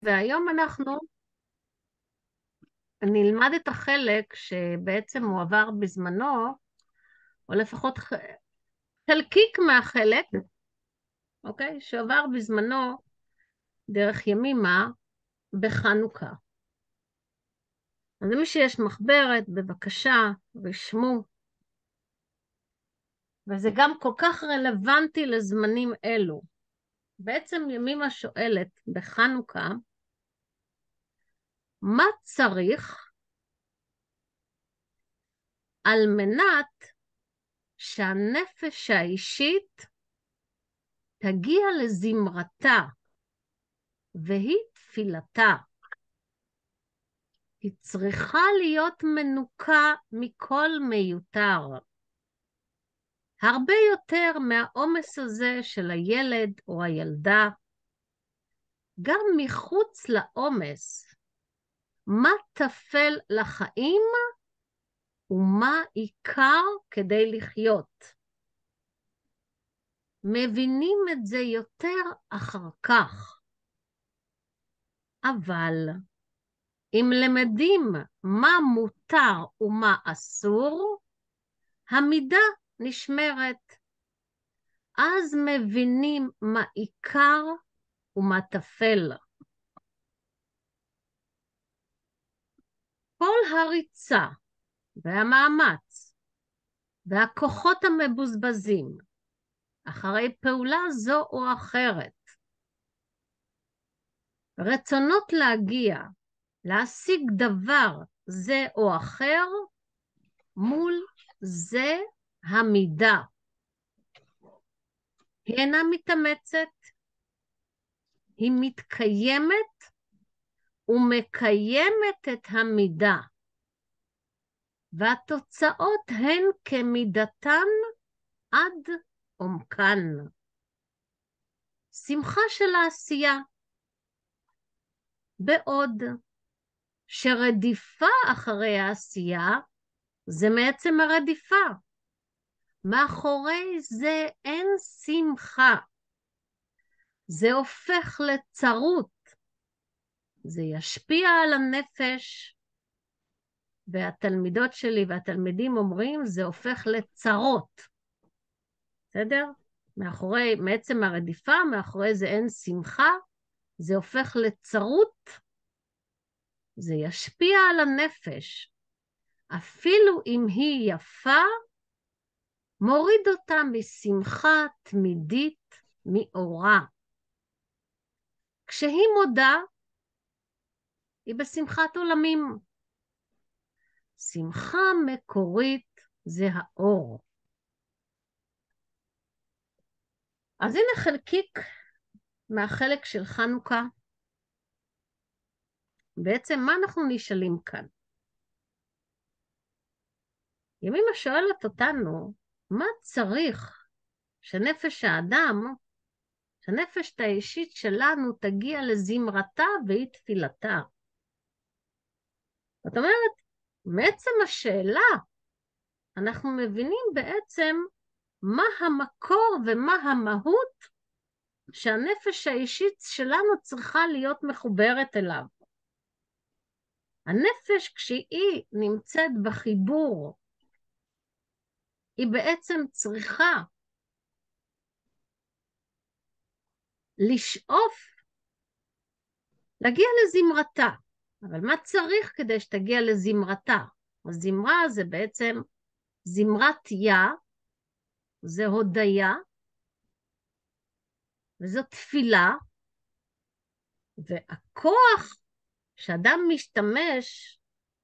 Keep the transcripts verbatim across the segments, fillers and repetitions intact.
והיום אנחנו נלמד את החלק שבעצם הוא עבר בזמנו, או לפחות ח- חלקיק מהחלק, אוקיי? שעבר בזמנו דרך ימימה בחנוכה. אז למי שיש מחברת, בבקשה, רשמו. וזה גם כל כך רלוונטי לזמנים אלו. בעצם ימימה שואלת בחנוכה, מה צריך על מנת שהנפש האישית תגיע לזמרתה, והיא תפילתה. היא צריכה להיות מנוקה מכל מיותר. הרבה יותר מהעומס הזה של הילד או הילדה. גם מחוץ לעומס, מה תפל לחיים ומה עיקר כדי לחיות. מבינים את זה יותר אחר כך. אבל אם למדים מה מותר ומה אסור, המידה נשמרת. אז מבינים מה עיקר ומה טפל. כל הריצה והמאמץ והכוחות המבוזבזים אחרי פעולה זו או אחרת, רצונות להגיע, להשיג דבר זה או אחר, מול זה המידה. היא אינה מתאמצת, היא מתקיימת ומקיימת את המידה. והתוצאות הן כמידתן עד עומקן. שמחה של העשייה. בעוד שרדיפה אחרי העשייה זה מעצם הרדיפה. מאחורי זה אין שמחה. זה הופך לצרות. זה ישפיע על הנפש, והתלמידות שלי והתלמידים אומרים, זה הופך לצרות. בסדר? מאחורי, מעצם הרדיפה, מאחורי זה אין שמחה, זה הופך לצרות, זה ישפיע על הנפש. אפילו אם היא יפה, מוריד אותה משמחה תמידית מאורה. כשהיא מודה, היא בשמחת עולמים. שמחה מקורית זה האור. אז הנה חלקיק מהחלק של חנוכה. בעצם מה אנחנו נשאלים כאן? ימימה שואלת אותנו, מה צריך שנפש האדם, שהנפש האישית שלנו תגיע לזמרתה והיא תפילתה? זאת אומרת, מעצם השאלה, אנחנו מבינים בעצם מה המקור ומה המהות שהנפש האישית שלנו צריכה להיות מחוברת אליו. הנפש כשהיא נמצאת בחיבור, היא בעצם צריכה לשאוף, להגיע לזמרתה. אבל מה צריך כדי שתגיע לזמרתה? הזמרה זה בעצם זמרת יה, זה הודיה, וזו תפילה, והכוח שאדם משתמש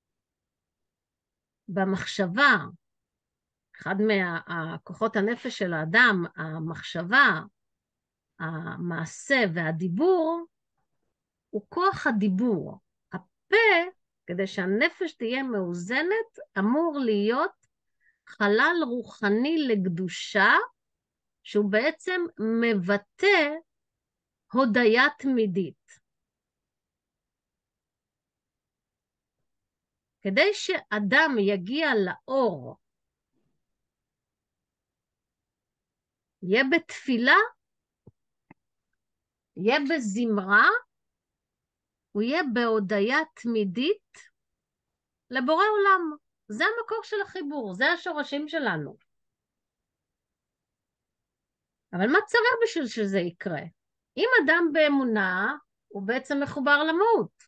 במחשבה, אחד מהכוחות הנפש של האדם, המחשבה, המעשה והדיבור, הוא כוח הדיבור. הפה, כדי שהנפש תהיה מאוזנת, אמור להיות חלל רוחני לקדושה, שהוא בעצם מבטא הודיה תמידית. כדי שאדם יגיע לאור, יהיה בתפילה, יהיה בזמרה, הוא יהיה בהודעה תמידית לבורא עולם. זה המקור של החיבור, זה השורשים שלנו. אבל מה צריך בשביל שזה יקרה? אם אדם באמונה, הוא בעצם מחובר למהות.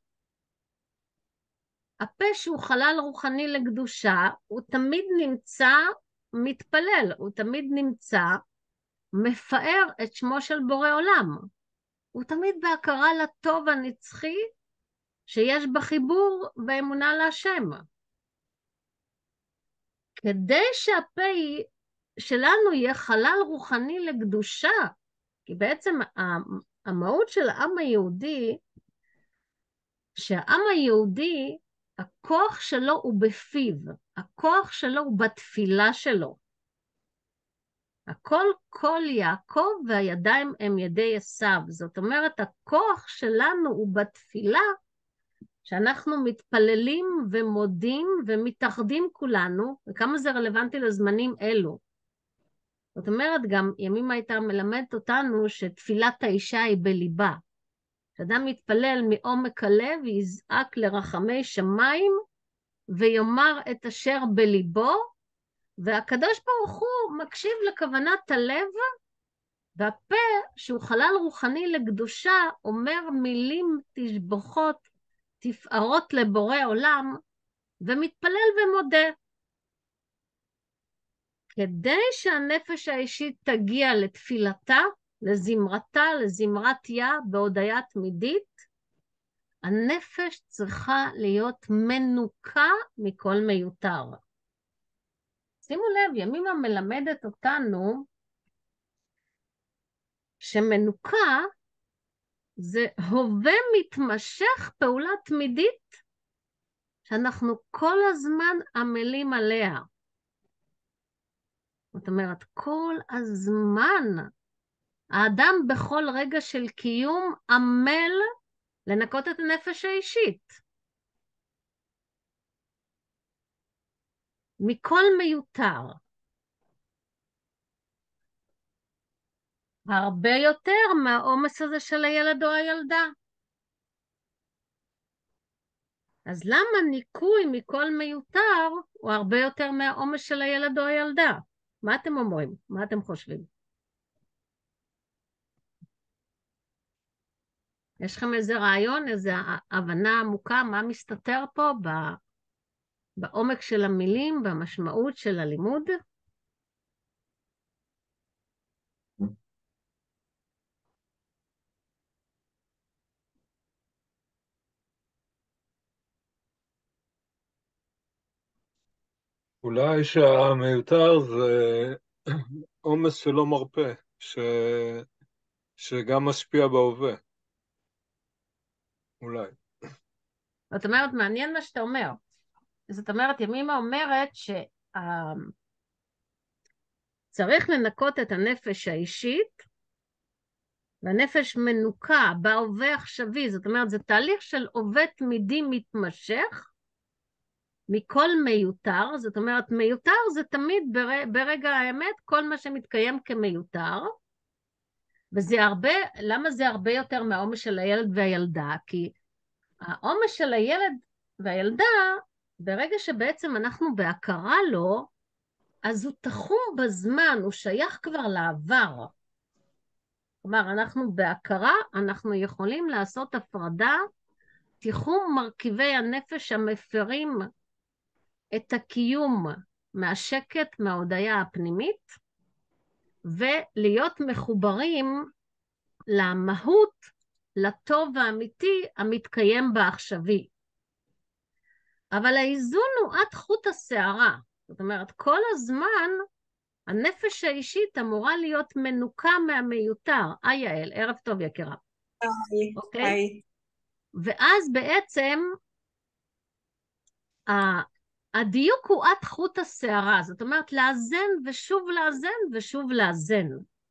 הפה שהוא חלל רוחני לקדושה, הוא תמיד נמצא מתפלל, הוא תמיד נמצא מפאר את שמו של בורא עולם. הוא תמיד בהכרה לטוב הנצחי שיש בחיבור באמונה להשם. כדי שהפה שלנו יהיה חלל רוחני לקדושה, כי בעצם המהות של העם היהודי, שהעם היהודי, הכוח שלו הוא בפיו, הכוח שלו הוא בתפילה שלו. הכל כל יעקב והידיים הם ידי עשיו. זאת אומרת, הכוח שלנו הוא בתפילה, שאנחנו מתפללים ומודים ומתאחדים כולנו, וכמה זה רלוונטי לזמנים אלו. זאת אומרת, גם ימימה הייתה מלמדת אותנו שתפילת האישה היא בליבה. כשאדם מתפלל מעומק הלב, יזעק לרחמי שמיים, ויאמר את אשר בליבו, והקדוש ברוך הוא מקשיב לכוונת הלב, והפה שהוא חלל רוחני לקדושה, אומר מילים תשבחות, תפארות לבורא עולם, ומתפלל ומודה. כדי שהנפש האישית תגיע לתפילתה, לזמרתה, לזמרת יה, בהודעה תמידית, הנפש צריכה להיות מנוקה מכל מיותר. שימו לב, ימימה מלמדת אותנו שמנוקה זה הווה מתמשך פעולה תמידית, שאנחנו כל הזמן עמלים עליה. זאת אומרת, כל הזמן, האדם בכל רגע של קיום עמל לנקות את הנפש האישית. מכל מיותר. הרבה יותר מהעומס הזה של הילד או הילדה. אז למה ניקוי מכל מיותר הוא הרבה יותר מהעומס של הילד או הילדה? מה אתם אומרים? מה אתם חושבים? יש לכם איזה רעיון, איזה הבנה עמוקה, מה מסתתר פה בעומק של המילים, במשמעות של הלימוד? אולי שהמיותר זה עומס שלא מרפא, ש... שגם משפיע בהווה. אולי. זאת אומרת, מעניין מה שאתה אומר. זאת אומרת, ימימה אומרת שצריך לנקות את הנפש האישית, והנפש מנוקה בהווה עכשווי. זאת אומרת, זה תהליך של הווה תמידי מתמשך, מכל מיותר. זאת אומרת, מיותר זה תמיד בר... ברגע האמת, כל מה שמתקיים כמיותר, וזה הרבה, למה זה הרבה יותר מהעומס של הילד והילדה? כי העומס של הילד והילדה, ברגע שבעצם אנחנו בהכרה לו, אז הוא תחום בזמן, הוא שייך כבר לעבר. כלומר, אנחנו בהכרה, אנחנו יכולים לעשות הפרדה, תיחום מרכיבי הנפש המפרים את הקיום מהשקט, מההודעה הפנימית, ולהיות מחוברים למהות, לטוב האמיתי המתקיים בעכשווי. אבל האיזון הוא עד חוט השערה. זאת אומרת, כל הזמן הנפש האישית אמורה להיות מנוקה מהמיותר. היי יעל, ערב טוב יקירה. היי. אוקיי? היי. ואז בעצם הדיוק הוא עד חוט השערה. זאת אומרת, לאזן ושוב לאזן ושוב לאזן.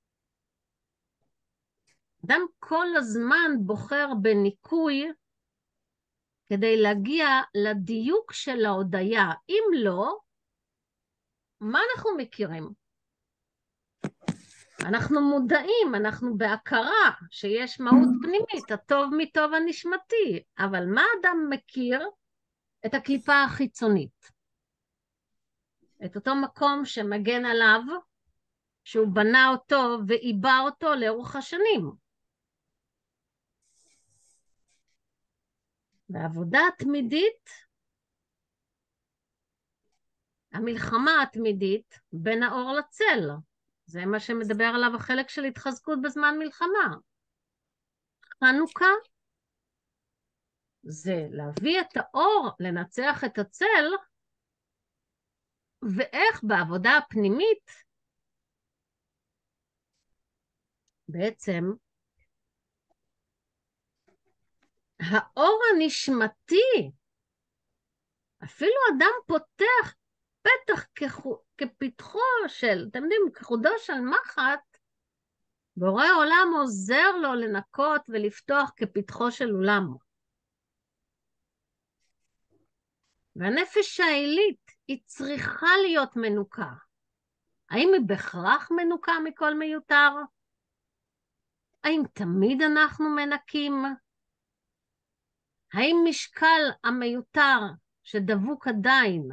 אדם כל הזמן בוחר בניקוי כדי להגיע לדיוק של ההודעה. אם לא, מה אנחנו מכירים? אנחנו מודעים, אנחנו בהכרה שיש מהות פנימית, הטוב מטוב הנשמתי, אבל מה אדם מכיר? את הקליפה החיצונית, את אותו מקום שמגן עליו, שהוא בנה אותו ועיבה אותו לאורך השנים. והעבודה התמידית, המלחמה התמידית בין האור לצל, זה מה שמדבר עליו החלק של התחזקות בזמן מלחמה. חנוכה זה להביא את האור, לנצח את הצל, ואיך בעבודה הפנימית בעצם האור הנשמתי, אפילו אדם פותח פתח כחו, כפתחו של, אתם יודעים, כחודו של מחט, בורא עולם עוזר לו לנקות ולפתוח כפתחו של עולם. והנפש העילית היא צריכה להיות מנוקה. האם היא בהכרח מנוקה מכל מיותר? האם תמיד אנחנו מנקים? האם משקל המיותר שדבוק עדיין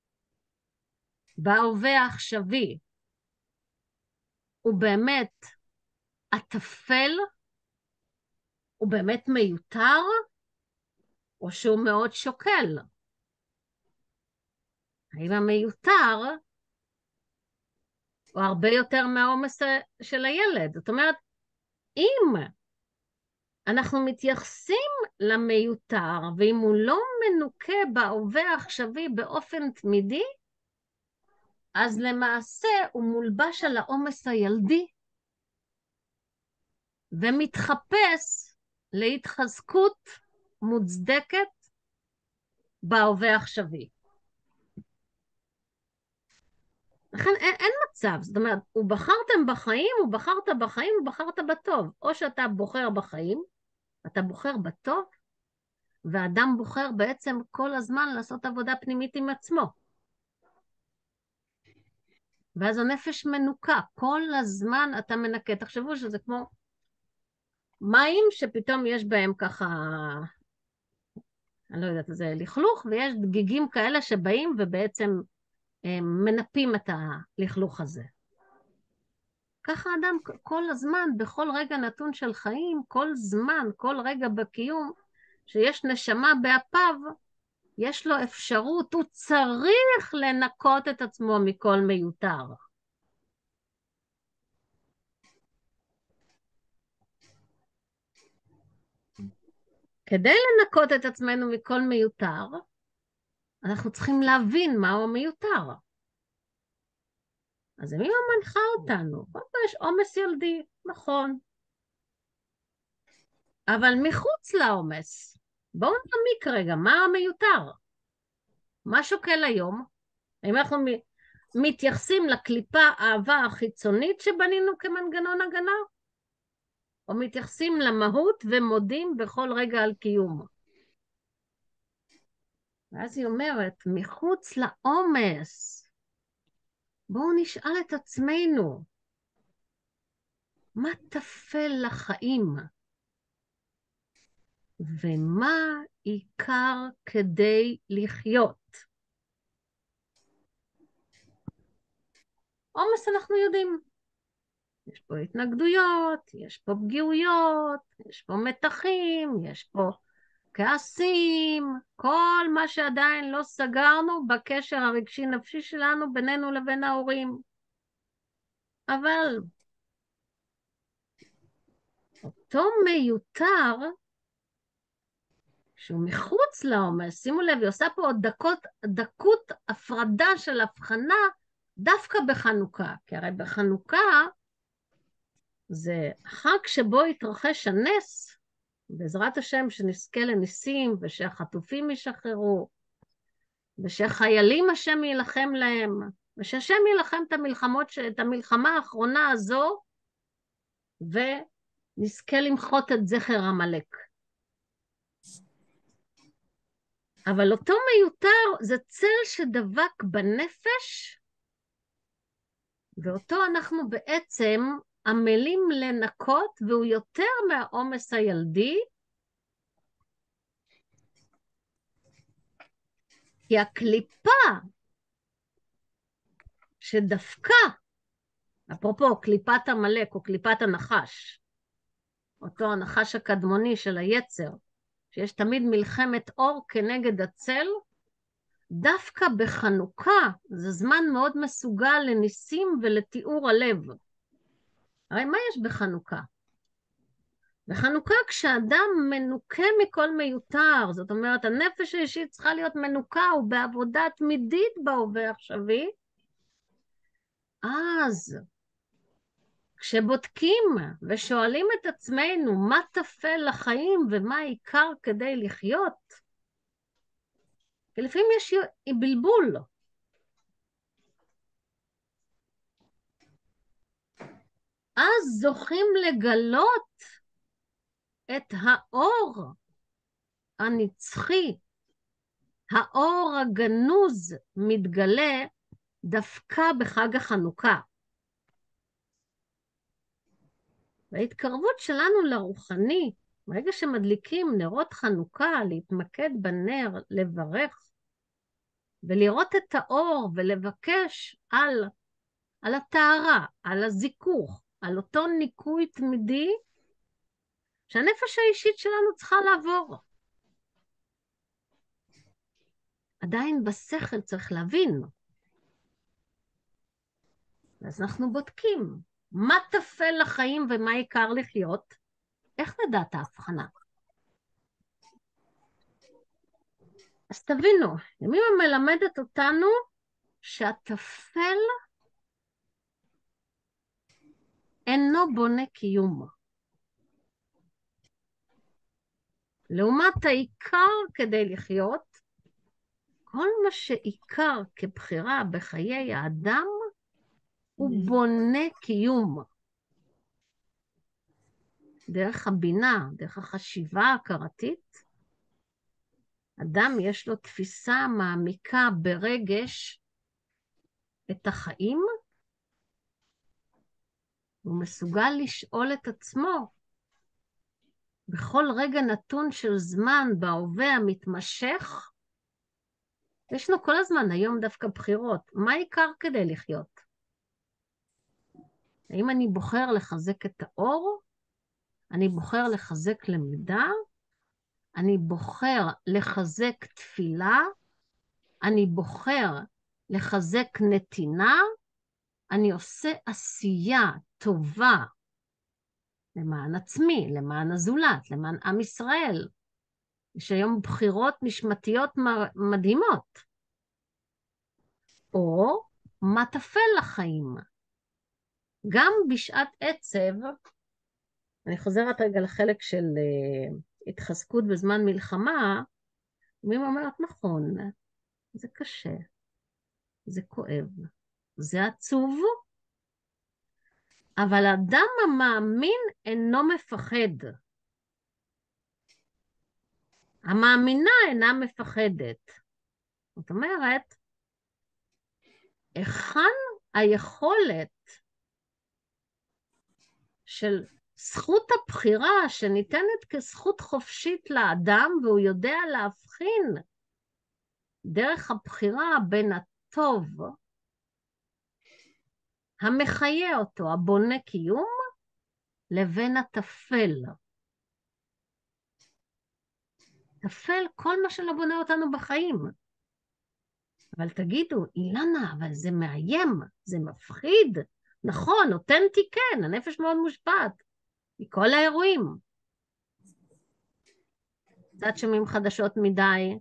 בהווה העכשווי הוא באמת הטפל? הוא באמת מיותר? או שהוא מאוד שוקל? האם המיותר הוא הרבה יותר מהעומס של הילד? זאת אומרת, אם אנחנו מתייחסים למיותר, ואם הוא לא מנוקה בהווה העכשווי באופן תמידי, אז למעשה הוא מולבש על העומס הילדי, ומתחפש להתחזקות מוצדקת בהווה העכשווי. לכן אין, אין מצב, זאת אומרת, הוא בחרתם בחיים, הוא בחרת בחיים, הוא בחרת בטוב. או שאתה בוחר בחיים, אתה בוחר בטוב, והאדם בוחר בעצם כל הזמן לעשות עבודה פנימית עם עצמו. ואז הנפש מנוקה, כל הזמן אתה מנקה. תחשבו שזה כמו מים שפתאום יש בהם ככה, אני לא יודעת, זה לכלוך, ויש דגיגים כאלה שבאים ובעצם מנפים את הלכלוך הזה. ככה אדם כל הזמן, בכל רגע נתון של חיים, כל זמן, כל רגע בקיום, שיש נשמה באפיו, יש לו אפשרות, הוא צריך לנקות את עצמו מכל מיותר. כדי לנקות את עצמנו מכל מיותר, אנחנו צריכים להבין מהו המיותר. אז מי מנחה אותנו? קודם כל יש עומס ילדי, נכון. אבל מחוץ לעומס, בואו נעמיק רגע, מה המיותר? מה שוקל היום? אם אנחנו מתייחסים לקליפה האהבה החיצונית שבנינו כמנגנון הגנה, או מתייחסים למהות ומודים בכל רגע על קיום. ואז היא אומרת, מחוץ לעומס, בואו נשאל את עצמנו, מה תפל לחיים? ומה עיקר כדי לחיות? עומס אנחנו יודעים. יש פה התנגדויות, יש פה פגיעויות, יש פה מתחים, יש פה כעסים, כל מה שעדיין לא סגרנו בקשר הרגשי נפשי שלנו בינינו לבין ההורים. אבל אותו מיותר, שהוא מחוץ לעומס, שימו לב, היא עושה פה עוד דקות, דקות הפרדה של הבחנה דווקא בחנוכה, כי הרי בחנוכה זה חג שבו התרחש הנס, בעזרת השם שנזכה לניסים ושהחטופים ישחררו, ושחיילים השם ילחם להם, ושהשם ילחם את המלחמות, את המלחמה האחרונה הזו, ונזכה למחות את זכר עמלק. אבל אותו מיותר זה צל שדבק בנפש, ואותו אנחנו בעצם עמלים לנקות, והוא יותר מהעומס הילדי, כי הקליפה שדווקא, אפרופו קליפת המלאק או קליפת הנחש, אותו הנחש הקדמוני של היצר, שיש תמיד מלחמת אור כנגד הצל, דווקא בחנוכה זה זמן מאוד מסוגל לניסים ולתיאור הלב. הרי מה יש בחנוכה? בחנוכה כשאדם מנוקה מכל מיותר, זאת אומרת הנפש האישית צריכה להיות מנוקה ובעבודה תמידית בהווה עכשווי, אז כשבודקים ושואלים את עצמנו מה תפל לחיים ומה העיקר כדי לחיות, כי לפעמים יש בלבול. אז זוכים לגלות את האור הנצחי, האור הגנוז מתגלה דווקא בחג החנוכה. וההתקרבות שלנו לרוחני, ברגע שמדליקים נרות חנוכה, להתמקד בנר, לברך, ולראות את האור ולבקש על, על הטהרה, על הזיכוך, על אותו ניקוי תמידי, שהנפש האישית שלנו צריכה לעבור. עדיין בשכל צריך להבין. אז אנחנו בודקים, מה תפל לחיים ומה עיקר לחיות? איך נדע את ההבחנה? אז תבינו, ימימה מלמדת אותנו שהתפל אינו בונה קיום. לעומת העיקר כדי לחיות, כל מה שעיקר כבחירה בחיי האדם, הוא בונה קיום. דרך הבינה, דרך החשיבה ההכרתית, אדם יש לו תפיסה מעמיקה ברגש את החיים, הוא מסוגל לשאול את עצמו, בכל רגע נתון של זמן בהווה המתמשך, ישנו כל הזמן, היום דווקא בחירות, מה העיקר כדי לחיות? האם אני בוחר לחזק את האור? אני בוחר לחזק למידה? אני בוחר לחזק תפילה? אני בוחר לחזק נתינה? אני עושה עשייה טובה למען עצמי, למען הזולת, למען עם ישראל. יש היום בחירות נשמתיות מדהימות. או מה תפל לחיים. גם בשעת עצב, אני חוזרת רגע לחלק של uh, התחזקות בזמן מלחמה, מי אומרת נכון, זה קשה, זה כואב, זה עצוב, אבל אדם המאמין אינו מפחד. המאמינה אינה מפחדת. זאת אומרת, היכן היכולת של זכות הבחירה שניתנת כזכות חופשית לאדם, והוא יודע להבחין דרך הבחירה בין הטוב המחיה אותו, הבונה קיום, לבין התפל. תפל כל מה שלא בונה אותנו בחיים. אבל תגידו, אילנה, אבל זה מאיים, זה מפחיד. נכון, אותנטי כן, הנפש מאוד מושפעת. מכל האירועים. קצת שומעים חדשות מדי,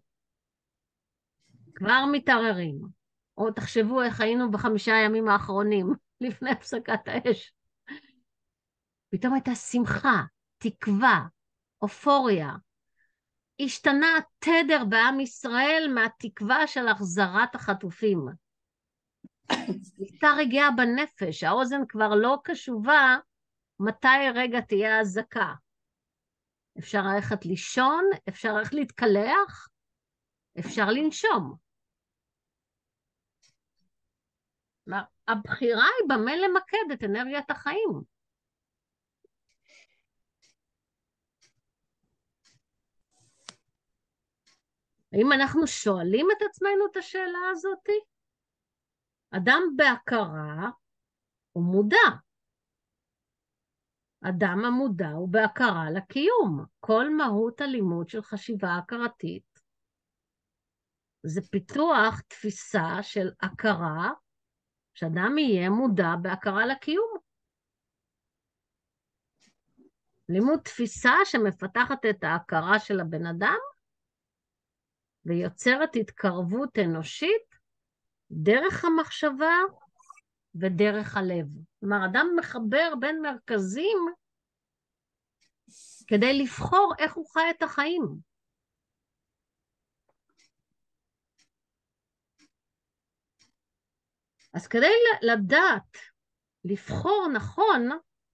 כבר מתערערים. או תחשבו איך היינו בחמישה הימים האחרונים, לפני הפסקת האש. פתאום הייתה שמחה, תקווה, אופוריה. השתנה התדר בעם ישראל מהתקווה של החזרת החטופים. הייתה רגיעה בנפש, האוזן כבר לא קשובה, מתי רגע תהיה הזקה. אפשר ללכת לישון, אפשר ללכת להתקלח, אפשר לנשום. הבחירה היא במה למקד את אנרגיית החיים. האם אנחנו שואלים את עצמנו את השאלה הזאת? אדם בהכרה הוא מודע. אדם המודע הוא בהכרה לקיום. כל מהות הלימוד של חשיבה הכרתית זה פיתוח תפיסה של הכרה, שאדם יהיה מודע בהכרה לקיום. לימוד תפיסה שמפתחת את ההכרה של הבן אדם, ויוצרת התקרבות אנושית דרך המחשבה ודרך הלב. כלומר, אדם מחבר בין מרכזים כדי לבחור איך הוא חי את החיים. אז כדי לדעת, לבחור נכון,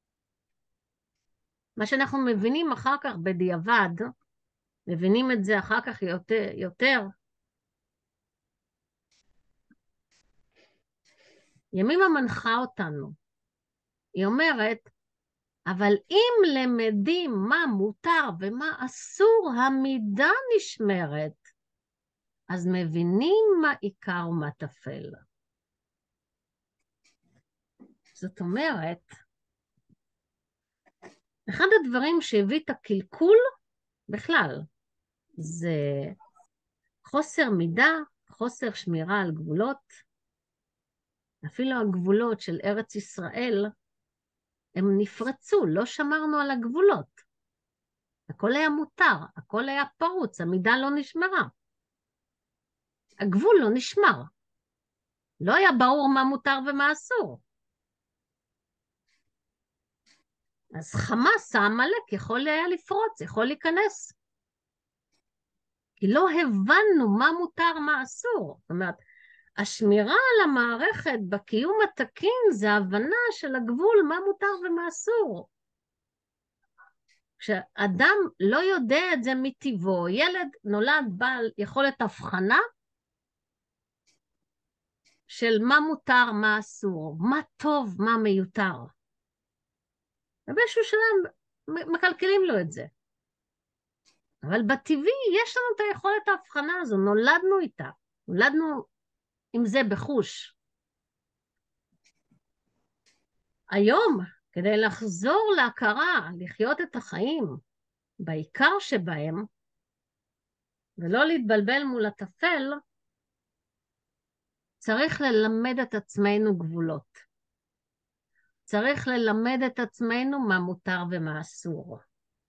מה שאנחנו מבינים אחר כך בדיעבד, מבינים את זה אחר כך יותר, יותר. ימימה מנחה אותנו. היא אומרת, אבל אם למדים מה מותר ומה אסור, המידה נשמרת, אז מבינים מה עיקר ומה טפל. זאת אומרת, אחד הדברים שהביא את הקלקול בכלל, זה חוסר מידה, חוסר שמירה על גבולות. אפילו הגבולות של ארץ ישראל, הם נפרצו, לא שמרנו על הגבולות. הכל היה מותר, הכל היה פרוץ, המידה לא נשמרה. הגבול לא נשמר. לא היה ברור מה מותר ומה אסור. אז חמאס העמלק יכול היה לפרוץ, יכול להיכנס. כי לא הבנו מה מותר, מה אסור. זאת אומרת, השמירה על המערכת בקיום התקין זה הבנה של הגבול, מה מותר ומה אסור. כשאדם לא יודע את זה מטבעו, ילד נולד בעל יכולת הבחנה של מה מותר, מה אסור, מה טוב, מה מיותר. ובאיזשהו שלב מקלקלים לו את זה. אבל בטבעי יש לנו את היכולת ההבחנה הזו, נולדנו איתה, נולדנו עם זה בחוש. היום, כדי לחזור להכרה, לחיות את החיים בעיקר שבהם, ולא להתבלבל מול הטפל, צריך ללמד את עצמנו גבולות. צריך ללמד את עצמנו מה מותר ומה אסור.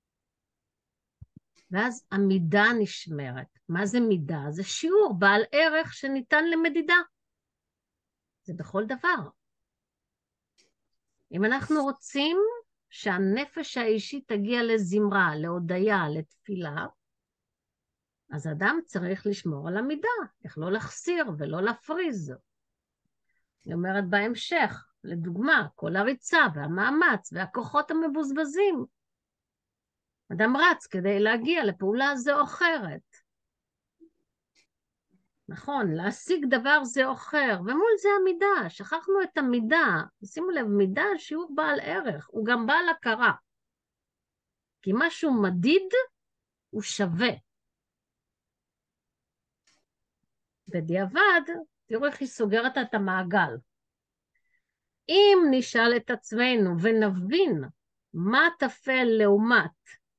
ואז המידה נשמרת. מה זה מידה? זה שיעור בעל ערך שניתן למדידה. זה בכל דבר. אם אנחנו רוצים שהנפש האישית תגיע לזמרה, להודיה, לתפילה, אז אדם צריך לשמור על המידה, איך לא לחסיר ולא להפריז. היא אומרת בהמשך, לדוגמה, כל הריצה והמאמץ והכוחות המבוזבזים. אדם רץ כדי להגיע לפעולה זו או אחרת. נכון, להשיג דבר זה או אחר, ומול זה המידה, שכחנו את המידה. שימו לב, מידה שיעור בעל ערך, הוא גם בעל הכרה. כי משהו מדיד הוא שווה. בדיעבד, תראו איך היא סוגרת את המעגל. אם נשאל את עצמנו ונבין מה תפל לעומת,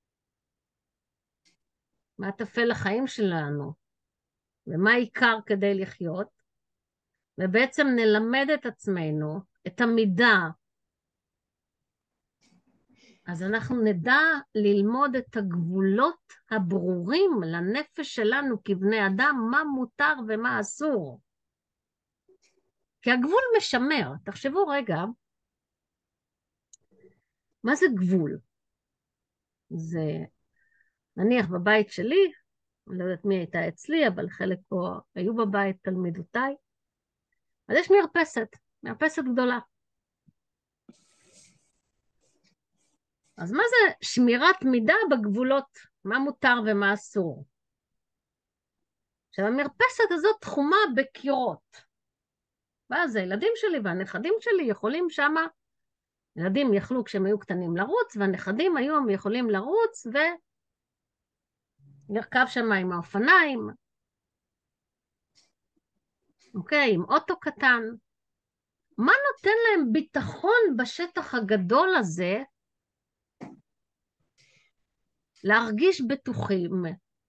מה תפל לחיים שלנו, ומה עיקר כדי לחיות, ובעצם נלמד את עצמנו, את המידה, אז אנחנו נדע ללמוד את הגבולות הברורים לנפש שלנו כבני אדם, מה מותר ומה אסור. כי הגבול משמר. תחשבו רגע, מה זה גבול? זה, נניח בבית שלי, אני לא יודעת מי הייתה אצלי, אבל חלק פה היו בבית תלמידותיי, אז יש מרפסת, מרפסת גדולה. אז מה זה שמירת מידה בגבולות? מה מותר ומה אסור? עכשיו, המרפסת הזאת תחומה בקירות. ואז הילדים שלי והנכדים שלי יכולים שמה, ילדים יכלו כשהם היו קטנים לרוץ, והנכדים היום יכולים לרוץ ולרכב שמה עם האופניים. אוקיי, עם אוטו קטן. מה נותן להם ביטחון בשטח הגדול הזה להרגיש בטוחים?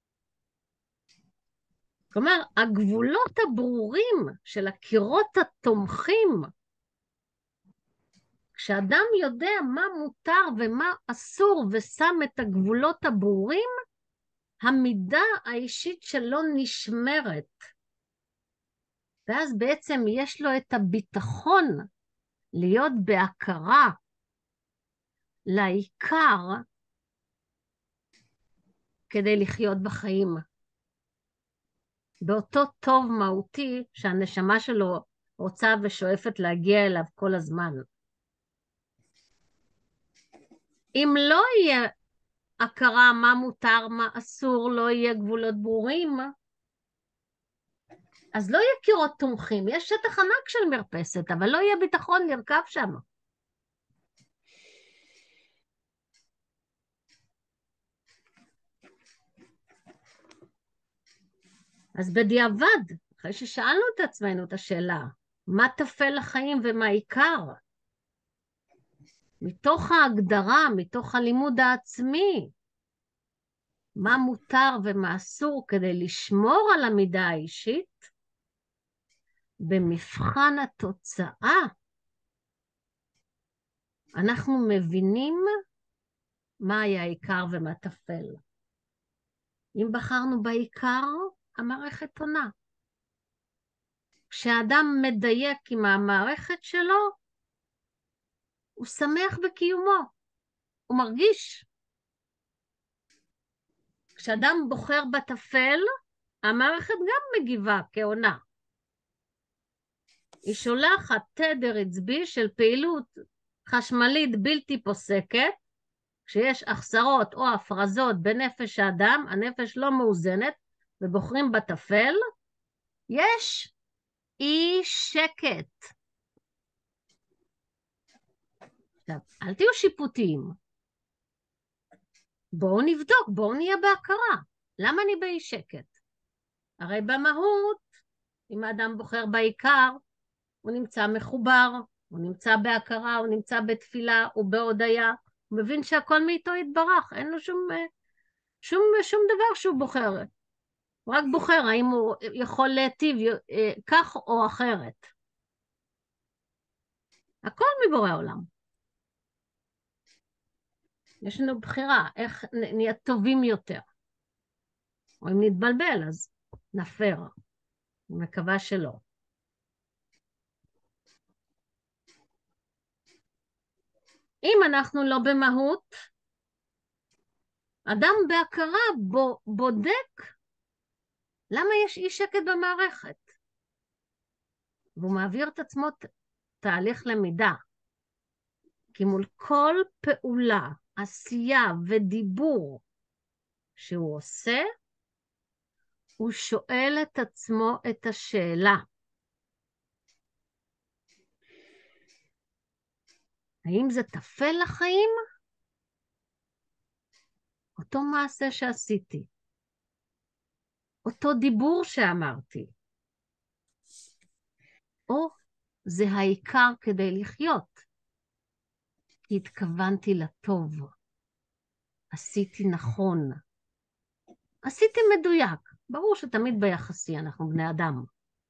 כלומר, הגבולות הברורים של הקירות התומכים, כשאדם יודע מה מותר ומה אסור ושם את הגבולות הברורים, המידה האישית שלו נשמרת. ואז בעצם יש לו את הביטחון להיות בהכרה לעיקר כדי לחיות בחיים. באותו טוב מהותי שהנשמה שלו רוצה ושואפת להגיע אליו כל הזמן. אם לא יהיה הכרה מה מותר, מה אסור, לא יהיה גבולות ברורים, אז לא יהיה קירות תומכים. יש שטח ענק של מרפסת, אבל לא יהיה ביטחון לרכב שם. אז בדיעבד, אחרי ששאלנו את עצמנו את השאלה, מה תפל לחיים ומה עיקר? מתוך ההגדרה, מתוך הלימוד העצמי, מה מותר ומה אסור כדי לשמור על המידה האישית, במבחן התוצאה, אנחנו מבינים מה היה העיקר ומה תפל. אם בחרנו בעיקר, המערכת עונה. כשאדם מדייק עם המערכת שלו, הוא שמח בקיומו, הוא מרגיש. כשאדם בוחר בתפל, המערכת גם מגיבה כעונה. היא שולחת תדר עצבי של פעילות חשמלית בלתי פוסקת, כשיש החסרות או הפרזות בנפש האדם, הנפש לא מאוזנת, ובוחרים בתפל, יש אי שקט. עכשיו, אל תהיו שיפוטיים. בואו נבדוק, בואו נהיה בהכרה. למה אני באי שקט? הרי במהות, אם האדם בוחר בעיקר, הוא נמצא מחובר, הוא נמצא בהכרה, הוא נמצא בתפילה, הוא בהודיה, הוא מבין שהכל מאיתו יתברך, אין לו שום, שום, שום דבר שהוא בוחר. הוא רק בוחר האם הוא יכול להטיב כך או אחרת. הכל מבורא עולם. יש לנו בחירה, איך נהיה טובים יותר. או אם נתבלבל, אז נפר. אני מקווה שלא. אם אנחנו לא במהות, אדם בהכרה בודק למה יש אי שקט במערכת. והוא מעביר את עצמו תהליך למידה. כי מול כל פעולה, עשייה ודיבור שהוא עושה, הוא שואל את עצמו את השאלה. האם זה תפל לחיים? אותו מעשה שעשיתי. אותו דיבור שאמרתי. או זה העיקר כדי לחיות. כי התכוונתי לטוב. עשיתי נכון. עשיתי מדויק. ברור שתמיד ביחסי אנחנו בני אדם.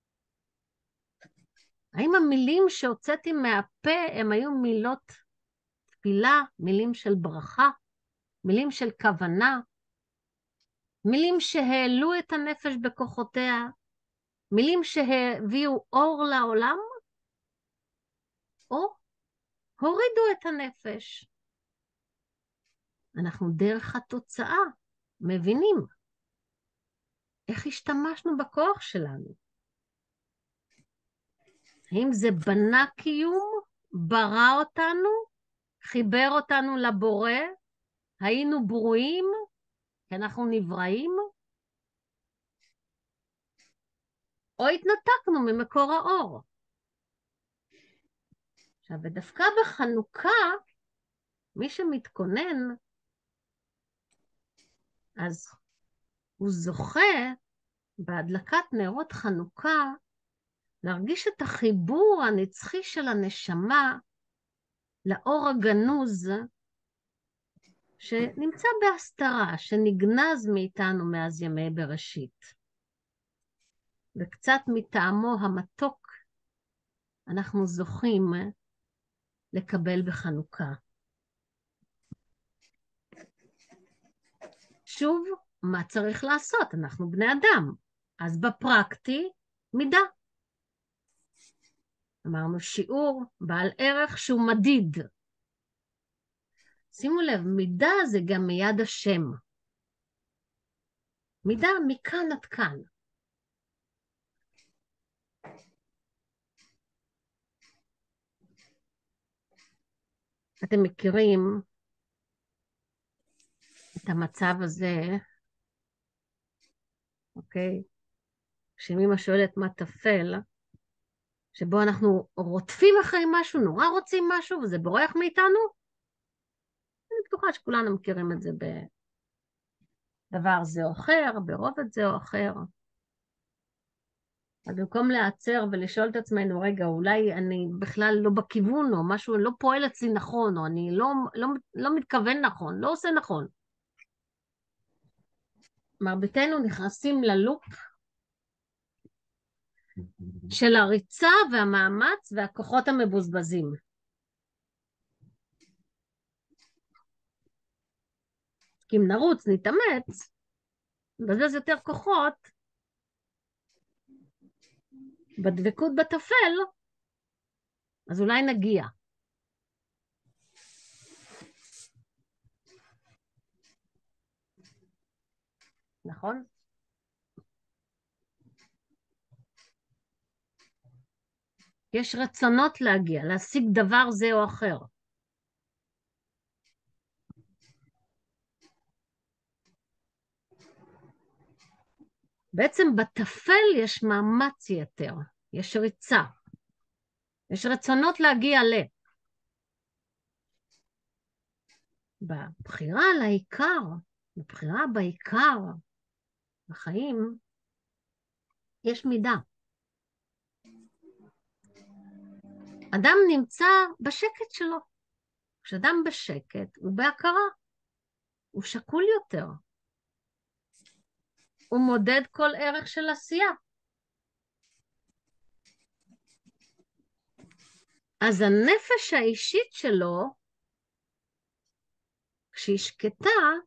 האם המילים שהוצאתי מהפה הם היו מילות תפילה, מילים של ברכה, מילים של כוונה, מילים שהעלו את הנפש בכוחותיה, מילים שהביאו אור לעולם, או הורידו את הנפש. אנחנו דרך התוצאה מבינים איך השתמשנו בכוח שלנו. האם זה בנה קיום, ברא אותנו, חיבר אותנו לבורא, היינו ברואים, כי אנחנו נבראים, או התנתקנו ממקור האור. עכשיו, ודווקא בחנוכה, מי שמתכונן, אז הוא זוכה בהדלקת נרות חנוכה להרגיש את החיבור הנצחי של הנשמה לאור הגנוז שנמצא בהסתרה, שנגנז מאיתנו מאז ימי בראשית. וקצת מטעמו המתוק אנחנו זוכים לקבל בחנוכה. שוב, מה צריך לעשות? אנחנו בני אדם. אז בפרקטי, מידה. אמרנו שיעור בעל ערך שהוא מדיד. שימו לב, מידה זה גם מיד השם. מידה מכאן עד כאן. אתם מכירים את המצב הזה, אוקיי? כשאמא שואלת מה תפל, שבו אנחנו רודפים אחרי משהו, נורא רוצים משהו, וזה בורח מאיתנו? אני בטוחה שכולנו מכירים את זה בדבר זה או אחר, ברובד זה או אחר. אז במקום להיעצר ולשאול את עצמנו, רגע, אולי אני בכלל לא בכיוון, או משהו לא פועל אצלי נכון, או אני לא, לא, לא מתכוון נכון, לא עושה נכון. מרביתנו נכנסים ללופ של הריצה והמאמץ והכוחות המבוזבזים. כי אם נרוץ, נתאמץ, בזבז יותר כוחות, בדבקות בתפל, אז אולי נגיע. נכון? יש רצונות להגיע, להשיג דבר זה או אחר. בעצם בתפל יש מאמץ יתר, יש ריצה, יש רצונות להגיע ל... בבחירה לעיקר, בבחירה בעיקר, בחיים, יש מידה. אדם נמצא בשקט שלו. כשאדם בשקט, הוא בהכרה, הוא שקול יותר. הוא מודד כל ערך של עשייה. אז הנפש האישית שלו, כשהיא שקטה,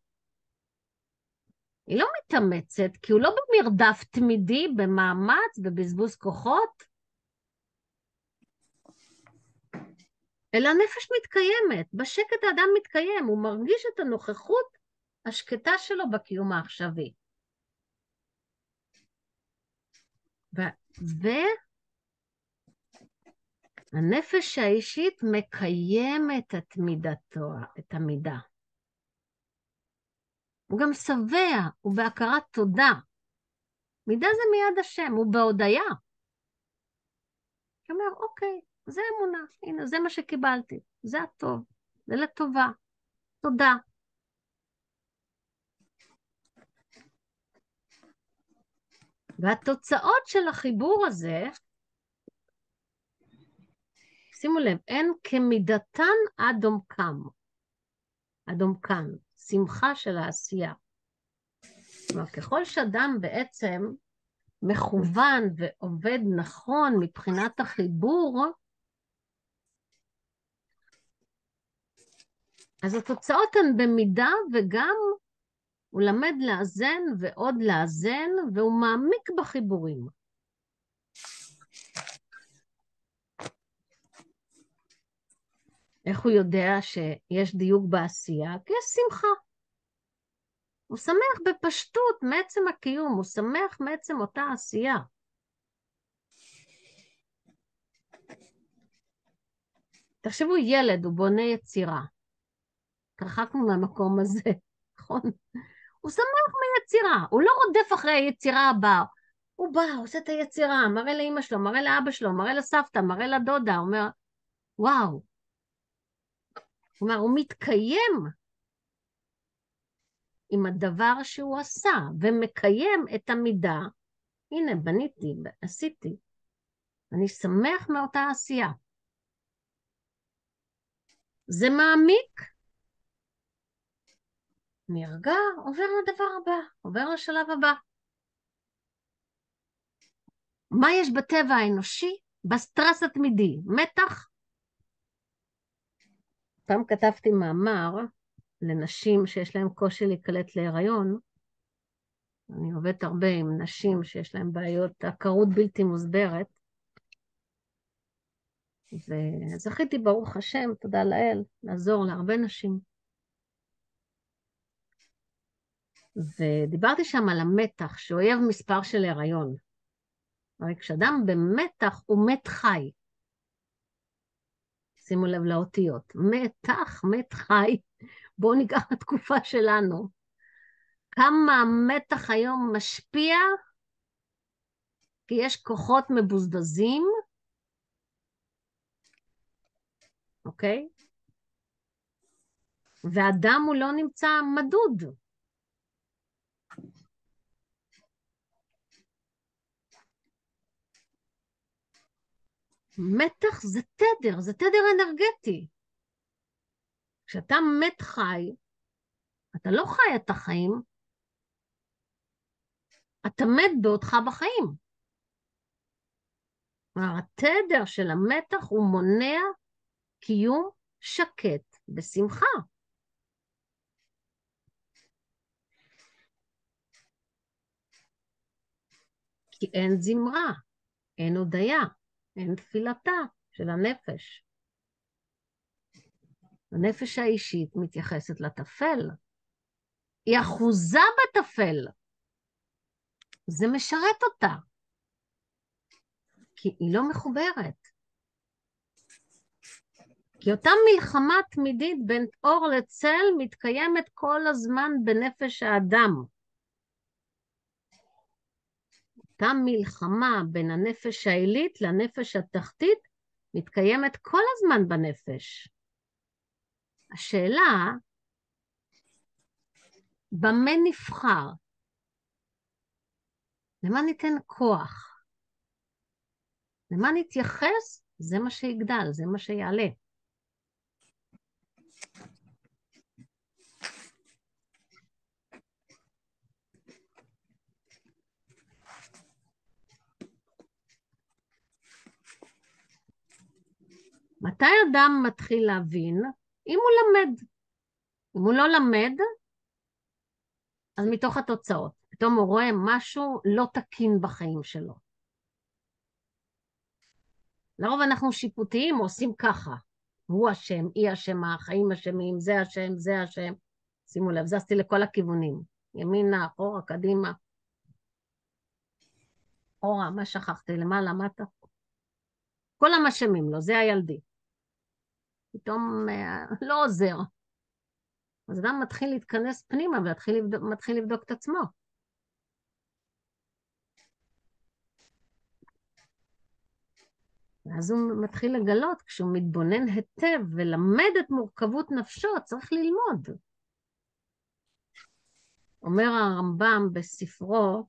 היא לא מתאמצת, כי הוא לא במרדף תמידי, במאמץ, בבזבוז כוחות, אלא הנפש מתקיימת. בשקט האדם מתקיים, הוא מרגיש את הנוכחות השקטה שלו בקיום העכשווי. והנפש האישית מקיימת את מידתו, את המידה. הוא גם שבע, הוא בהכרת תודה. מידה זה מיד השם, הוא בהודיה. הוא אומר, אוקיי, זה אמונה, הנה, זה מה שקיבלתי, זה הטוב, זה לטובה, תודה. והתוצאות של החיבור הזה, שימו לב, אין כמידתן עד עומקם, עד עומקן, שמחה של העשייה. כלומר, ככל שאדם בעצם מכוון ועובד נכון מבחינת החיבור, אז התוצאות הן במידה, וגם הוא למד לאזן ועוד לאזן, והוא מעמיק בחיבורים. איך הוא יודע שיש דיוק בעשייה? כי יש שמחה. הוא שמח בפשטות מעצם הקיום, הוא שמח מעצם אותה עשייה. תחשבו, ילד, הוא בונה יצירה. תרחקנו מהמקום הזה, נכון? הוא שמח מיצירה, הוא לא רודף אחרי היצירה הבאה. הוא בא, עושה את היצירה, מראה לאמא שלו, מראה לאבא שלו, מראה לסבתא, מראה לדודה, הוא אומר, וואו. הוא אומר, הוא מתקיים עם הדבר שהוא עשה, ומקיים את המידה. הנה, בניתי, עשיתי. אני שמח מאותה עשייה. זה מעמיק, נרגע, עובר לדבר הבא, עובר לשלב הבא. מה יש בטבע האנושי? בסטרס התמידי, מתח. פעם כתבתי מאמר לנשים שיש להן קושי להיקלט להיריון. אני עובדת הרבה עם נשים שיש להן בעיות עקרות בלתי מוסברת. וזכיתי, ברוך השם, תודה לאל, לעזור להרבה נשים. ודיברתי שם על המתח, שאויב מספר של הריון. הרי כשאדם במתח הוא מת חי. שימו לב לאותיות. מתח, מת חי. בואו ניקח התקופה שלנו. כמה המתח היום משפיע, כי יש כוחות מבוזבזים, אוקיי? והאדם הוא לא נמצא מדוד. מתח זה תדר, זה תדר אנרגטי. כשאתה מת חי, אתה לא חי את החיים, אתה מת בעודך בחיים. התדר של המתח הוא מונע קיום שקט בשמחה. כי אין זמרה, אין הודיה, אין תפילתה של הנפש. הנפש האישית מתייחסת לטפל. היא אחוזה בטפל. זה משרת אותה. כי היא לא מחוברת. כי אותה מלחמה תמידית בין אור לצל מתקיימת כל הזמן בנפש האדם. אותה מלחמה בין הנפש העילית לנפש התחתית מתקיימת כל הזמן בנפש. השאלה, במה נבחר? למה ניתן כוח? למה נתייחס? זה מה שיגדל, זה מה שיעלה. מתי אדם מתחיל להבין? אם הוא למד. אם הוא לא למד, אז מתוך התוצאות. פתאום הוא רואה משהו לא תקין בחיים שלו. לרוב אנחנו שיפוטיים, עושים ככה. הוא אשם, היא אשמה, החיים אשמים, זה אשם, זה אשם. שימו לב, זזתי לכל הכיוונים. ימינה, אחורה, קדימה. אחורה, מה שכחתי? למעלה, למטה? כל המשמים לו, זה הילדי. פתאום אה, לא עוזר. אז אדם מתחיל להתכנס פנימה ומתחיל לבדוק, מתחיל לבדוק את עצמו. ואז הוא מתחיל לגלות, כשהוא מתבונן היטב ולמד את מורכבות נפשו, צריך ללמוד. אומר הרמב"ם בספרו,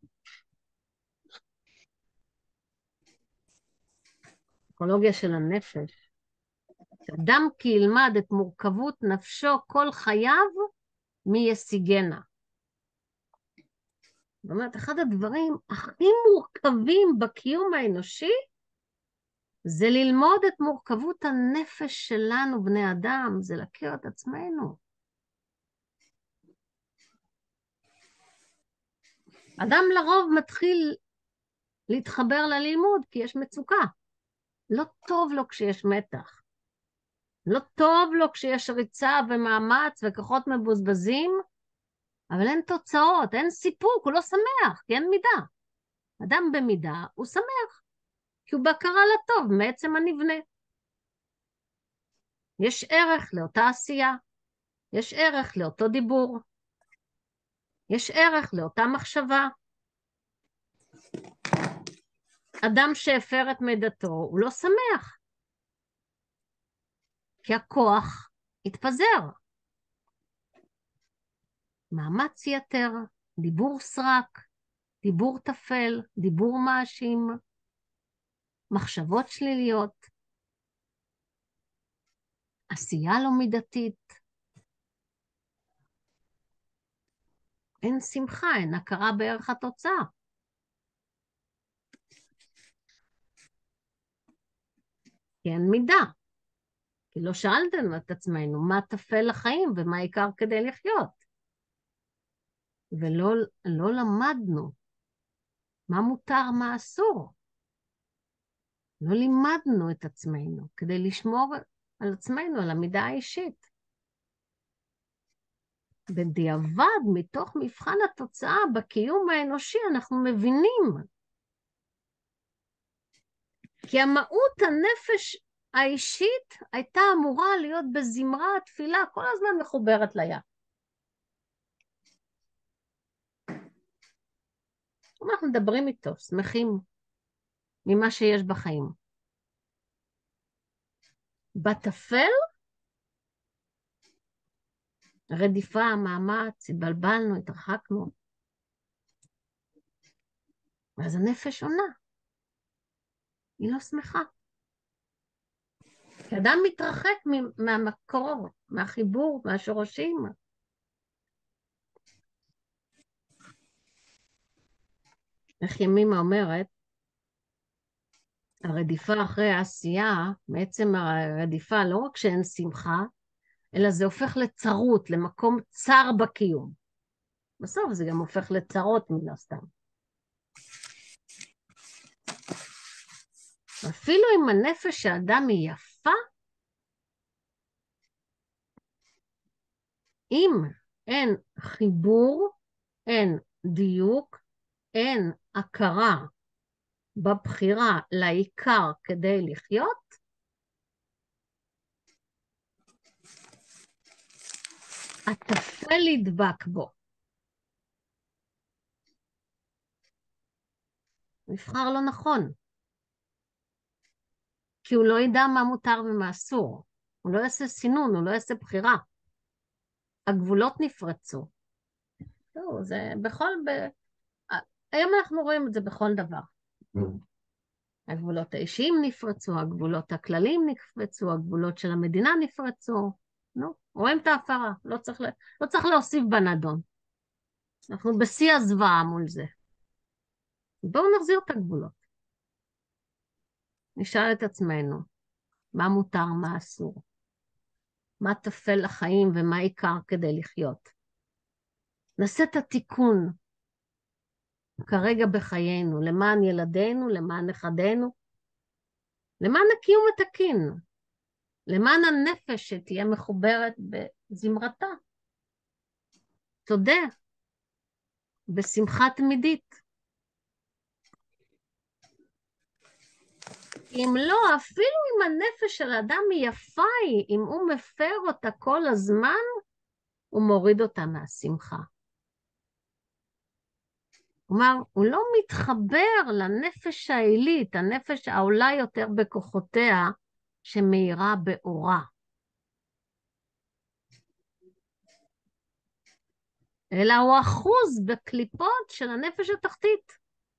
פסיכולוגיה של הנפש, אדם כי ילמד את מורכבות נפשו כל חייו, מי ישיגנה. זאת אומרת, אחד הדברים הכי מורכבים בקיום האנושי, זה ללמוד את מורכבות הנפש שלנו, בני אדם, זה להכיר את עצמנו. אדם לרוב מתחיל להתחבר ללימוד, כי יש מצוקה. לא טוב לו כשיש מתח. לא טוב לו כשיש ריצה ומאמץ וכוחות מבוזבזים, אבל אין תוצאות, אין סיפוק, הוא לא שמח, כי אין מידה. אדם במידה הוא שמח, כי הוא בהכרה לטוב מעצם הנבנה. יש ערך לאותה עשייה, יש ערך לאותו דיבור, יש ערך לאותה מחשבה. אדם שהפר את מידתו הוא לא שמח, כי הכוח התפזר. מאמץ יתר, דיבור סרק, דיבור תפל, דיבור מאשים. מחשבות שליליות, עשייה לא מידתית. אין שמחה, אין הכרה בערך התוצאה. כי אין מידה. כי לא שאלתם את עצמנו מה תפל לחיים ומה העיקר כדי לחיות. ולא לא למדנו מה מותר, מה אסור. לא לימדנו את עצמנו כדי לשמור על עצמנו, על המידה האישית. בדיעבד, מתוך מבחן התוצאה בקיום האנושי, אנחנו מבינים. כי המהות הנפש האישית הייתה אמורה להיות בזמרה התפילה, כל הזמן מחוברת לים. אנחנו מדברים איתו, שמחים ממה שיש בחיים. בתפל, רדיפה, מאמץ, התבלבלנו, התרחקנו. ואז הנפש עונה. היא לא שמחה. כי אדם מתרחק מהמקור, מהחיבור, מהשורשים. איך ימימה אומרת, הרדיפה אחרי העשייה, בעצם הרדיפה לא רק שאין שמחה, אלא זה הופך לצרות, למקום צר בקיום. בסוף זה גם הופך לצרות מן הסתם. אפילו אם הנפש האדם היא יפה, אם אין חיבור, אין דיוק, אין הכרה בבחירה לעיקר כדי לחיות, התפל ידבק בו. הוא יבחר לא נכון. כי הוא לא ידע מה מותר ומה אסור. הוא לא יעשה סינון, הוא לא יעשה בחירה. הגבולות נפרצו. לא, זה בכל... ב... היום אנחנו רואים את זה בכל דבר. הגבולות האישיים נפרצו, הגבולות הכלליים נפרצו, הגבולות של המדינה נפרצו. נו, רואים את ההפרה, לא צריך, לא צריך להוסיף בנדון. אנחנו בשיא הזוועה מול זה. בואו נחזיר את הגבולות. נשאל את עצמנו, מה מותר, מה אסור? מה תפל לחיים ומה עיקר כדי לחיות? נעשה את התיקון כרגע בחיינו, למען ילדינו, למען נכדינו, למען הקיום התקין, למען הנפש שתהיה מחוברת בזמרתה. תודה, בשמחה תמידית. אם לא, אפילו אם הנפש של האדם היא יפה היא, אם הוא מפר אותה כל הזמן, הוא מוריד אותה מהשמחה. כלומר, הוא לא מתחבר לנפש העילית, הנפש העולה יותר בכוחותיה, שמאירה באורה. אלא הוא אחוז בקליפות של הנפש התחתית.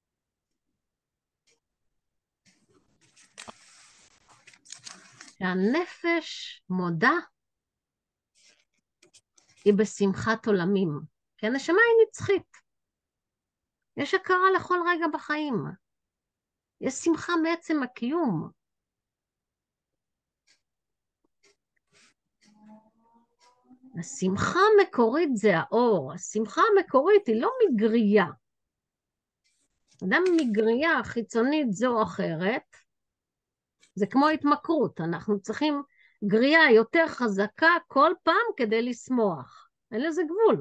שהנפש מודה היא בשמחת עולמים, כי הנשמה היא נצחית. יש הכרה לכל רגע בחיים. יש שמחה מעצם הקיום. השמחה המקורית זה האור. השמחה המקורית היא לא מגריה. אדם מגריה חיצונית זו או אחרת, זה כמו התמכרות. אנחנו צריכים גריה יותר חזקה כל פעם כדי לשמוח. אין לזה גבול.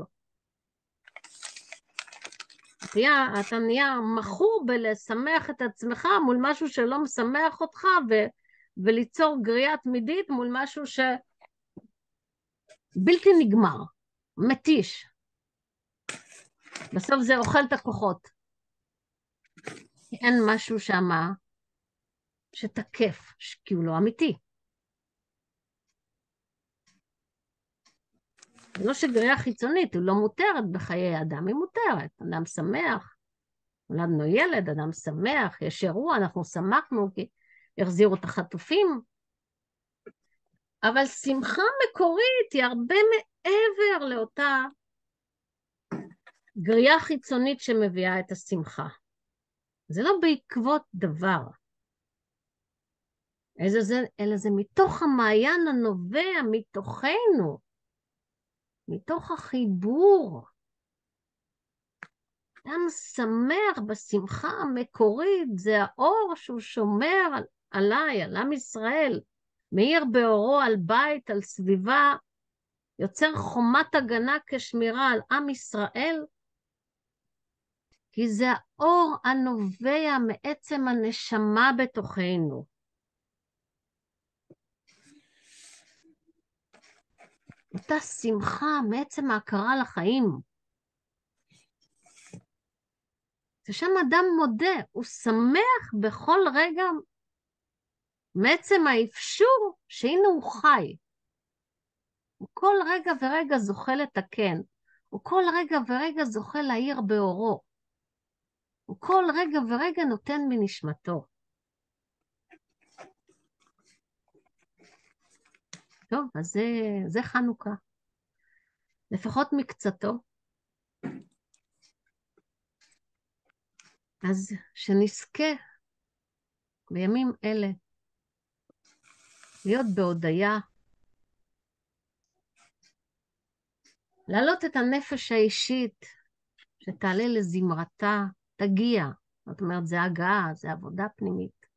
אתה נהיה מכור בלשמח את עצמך מול משהו שלא משמח אותך, ו, וליצור גרייה תמידית מול משהו שבלתי נגמר, מתיש. בסוף זה אוכל את הכוחות. אין משהו שמה שתקף, כי הוא לא אמיתי. זה לא שגרייה חיצונית, היא לא מותרת בחיי אדם, היא מותרת. אדם שמח, נולדנו ילד, אדם שמח, יש אירוע, אנחנו שמחנו כי החזירו את החטופים, אבל שמחה מקורית היא הרבה מעבר לאותה גריעה חיצונית שמביאה את השמחה. זה לא בעקבות דבר, אלא זה, אלא זה מתוך המעיין הנובע מתוכנו, מתוך החיבור. אדם שמח בשמחה המקורית, זה האור שהוא שומר על, עליי, על עם ישראל, מאיר באורו על בית, על סביבה, יוצר חומת הגנה כשמירה על עם ישראל, כי זה האור הנובע מעצם הנשמה בתוכנו. אותה שמחה מעצם ההכרה לחיים. ושם אדם מודה, הוא שמח בכל רגע מעצם האפשור שהנה הוא חי. הוא כל רגע ורגע זוכה לתקן, הוא כל רגע ורגע זוכה להאיר באורו, הוא כל רגע ורגע נותן מנשמתו. טוב, אז זה, זה חנוכה. לפחות מקצתו. אז שנזכה בימים אלה להיות בהודיה, להעלות את הנפש האישית שתעלה לזמרתה, תגיע. זאת אומרת, זה הגעה, זה עבודה פנימית.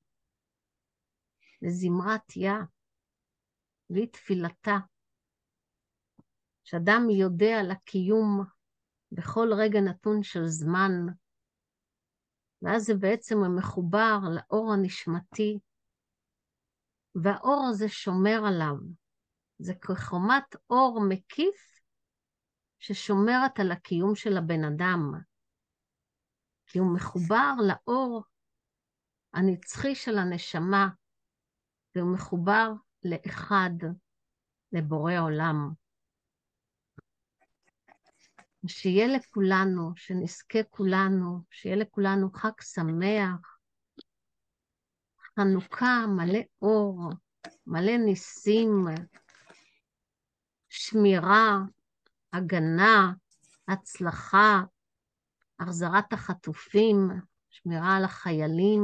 לזמרת יה, והיא תפילתה. שאדם יודע על הקיום בכל רגע נתון של זמן, ואז זה בעצם מחובר לאור הנשמתי, והאור הזה שומר עליו. זה כחומת אור מקיף ששומרת על הקיום של הבן אדם, כי הוא מחובר לאור הנצחי של הנשמה, והוא מחובר לאחד, לבורא עולם. שיהיה לכולנו, שנזכה כולנו, שיהיה לכולנו חג שמח, חנוכה מלא אור, מלא ניסים, שמירה, הגנה, הצלחה, החזרת החטופים, שמירה על החיילים,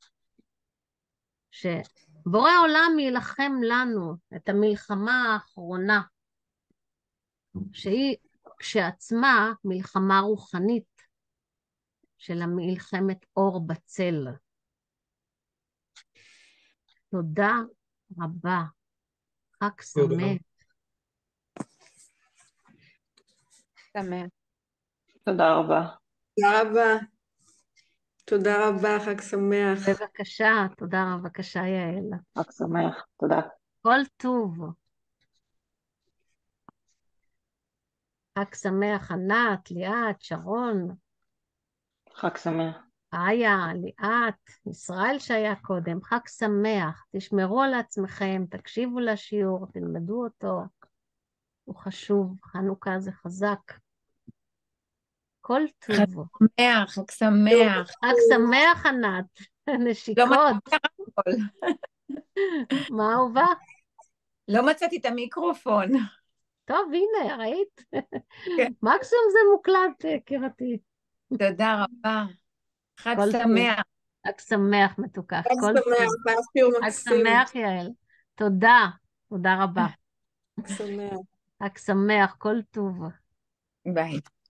שבורא עולם ילחם לנו את המלחמה האחרונה, שהיא כשעצמה מלחמה רוחנית של המלחמת אור בצל. תודה רבה. חג שמח. שמח. תודה רבה. תודה רבה. תודה רבה, חג שמח. בבקשה, תודה רבה, בבקשה יעל. חג שמח, תודה. כל טוב. חג שמח, ענת, ליאת, שרון. חג שמח. איה, ליאת, ישראל שהיה קודם, חג שמח. תשמרו על עצמכם, תקשיבו לשיעור, תלמדו אותו. הוא חשוב, חנוכה זה חזק. כל טוב. חג שמח, חג שמח. חג שמח, ענת. נשיקות. לא מצאתי את המיקרופון. מה אהובה? לא מצאתי את המיקרופון. טוב, הנה, ראית? כן. מקסימום זה מוקלט, יקירתי. תודה רבה. חג כל טוב. שמח. חג שמח, מתוקה. חג שמח, היה שיעור חג מקסים. שמח, יעל. תודה, תודה רבה. חג שמח. חג שמח, כל טוב. ביי.